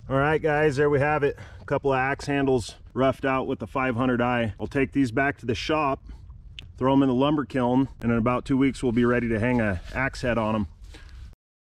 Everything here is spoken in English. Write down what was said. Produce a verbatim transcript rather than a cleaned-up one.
All right, guys, there we have it. A couple of axe handles roughed out with the five hundred i. I'll take these back to the shop, throw them in the lumber kiln, and in about two weeks we'll be ready to hang a axe head on them.